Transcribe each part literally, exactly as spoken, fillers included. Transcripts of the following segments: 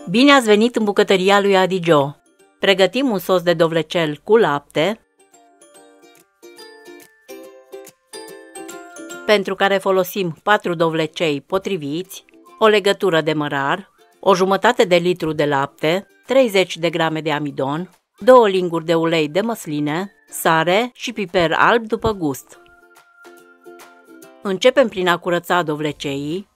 Bine ați venit în bucătăria lui Adi Joe! Pregătim un sos de dovlecel cu lapte, pentru care folosim patru dovlecei potriviți, o legătură de mărar, o jumătate de litru de lapte, treizeci de grame de amidon, două linguri de ulei de măsline, sare și piper alb după gust. Începem prin a curăța dovleceii.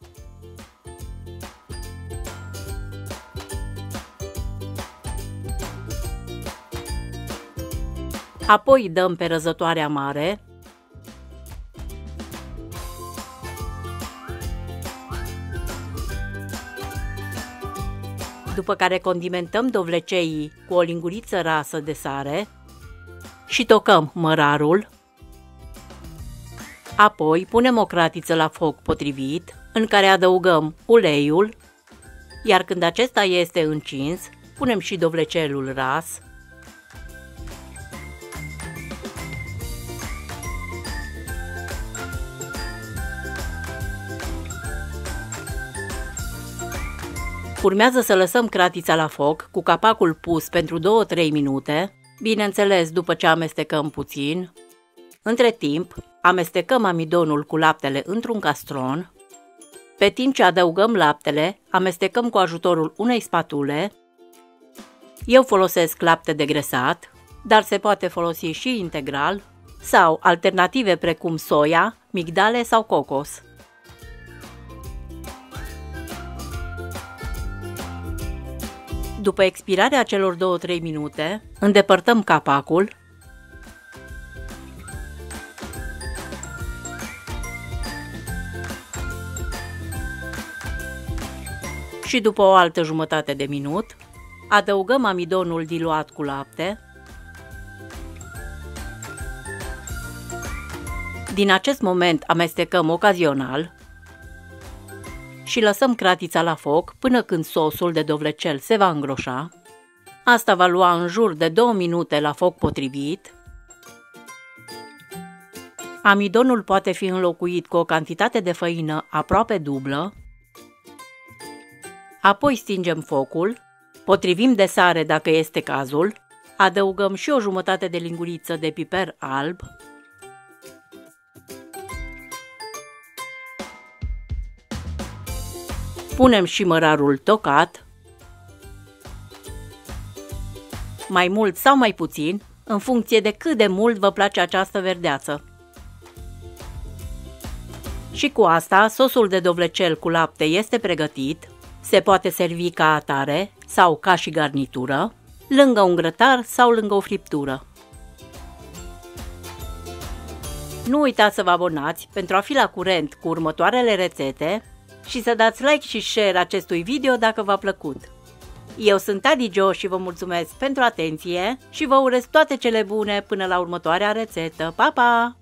Apoi dăm pe răzătoarea mare. După care condimentăm dovleceii cu o linguriță rasă de sare și tocăm mărarul. Apoi punem o cratiță la foc potrivit, în care adăugăm uleiul, iar când acesta este încins, punem și dovlecelul ras. Urmează să lăsăm cratița la foc cu capacul pus pentru două-trei minute, bineînțeles după ce amestecăm puțin. Între timp, amestecăm amidonul cu laptele într-un castron. Pe timp ce adăugăm laptele, amestecăm cu ajutorul unei spatule. Eu folosesc lapte degresat, dar se poate folosi și integral, sau alternative precum soia, migdale sau cocos. După expirarea celor două-trei minute, îndepărtăm capacul și după o altă jumătate de minut, adăugăm amidonul diluat cu lapte. Din acest moment amestecăm ocazional și lăsăm cratița la foc până când sosul de dovlecel se va îngroșa. Asta va lua în jur de două minute la foc potrivit. Amidonul poate fi înlocuit cu o cantitate de făină aproape dublă. Apoi stingem focul, potrivim de sare dacă este cazul, adăugăm și o jumătate de linguriță de piper alb, punem și mărarul tocat, mai mult sau mai puțin, în funcție de cât de mult vă place această verdeață. Și cu asta, sosul de dovlecel cu lapte este pregătit, se poate servi ca atare sau ca și garnitură, lângă un grătar sau lângă o friptură. Nu uitați să vă abonați pentru a fi la curent cu următoarele rețete și să dați like și share acestui video dacă v-a plăcut. Eu sunt Adi Joe și vă mulțumesc pentru atenție și vă urez toate cele bune până la următoarea rețetă. Pa, pa!